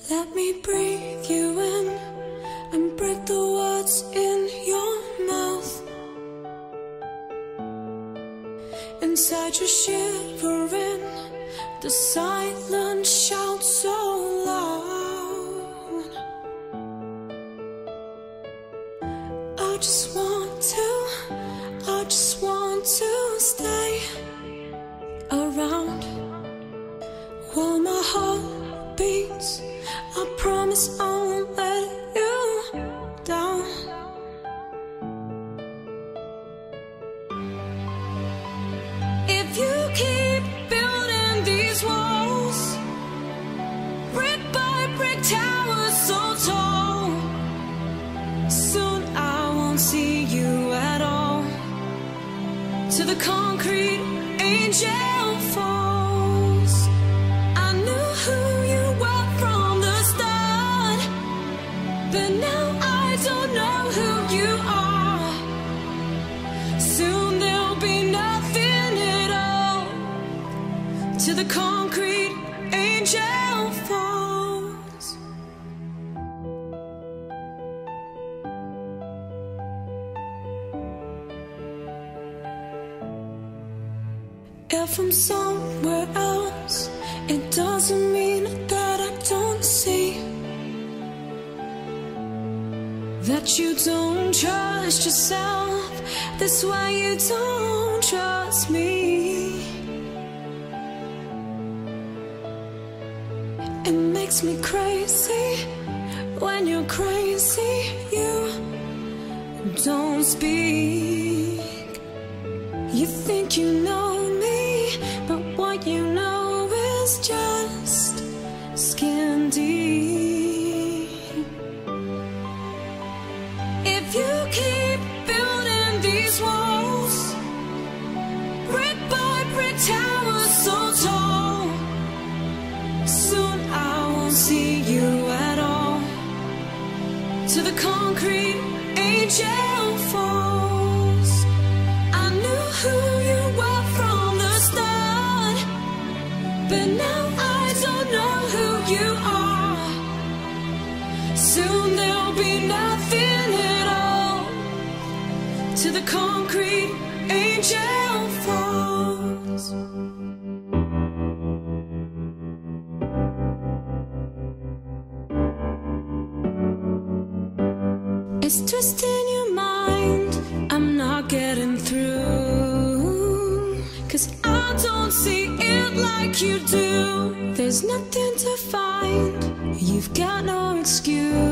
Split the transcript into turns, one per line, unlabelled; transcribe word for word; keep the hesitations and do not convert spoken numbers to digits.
Let me breathe you in and break the words in your mouth. Inside you're shivering, the silence shouts so loud. I just want to, I just want to stay around while my heart beats. I promise I won't let you down. If you keep building these walls, brick by brick towers so tall, soon I won't see you at all. To the concrete angel falls. I knew who you were from the start, but now I don't know who you are. Soon there'll be nothing at all. To the concrete angel falls. If I'm somewhere else, it doesn't mean that I don't see that you don't trust yourself. That's why you don't trust me. It makes me crazy when you're crazy. You don't speak. You think you know me, but what you know is just skin deep. If you keep building these walls, brick by brick towers so tall, soon I won't see you at all. To the concrete angel falls. I knew who you were from the start, but now I don't know who you are. Soon there'll be nothing at all. To the concrete angel falls. It's twisting your mind, I'm not getting through, 'cause I don't see it like you do. There's nothing to find, you've got no excuse.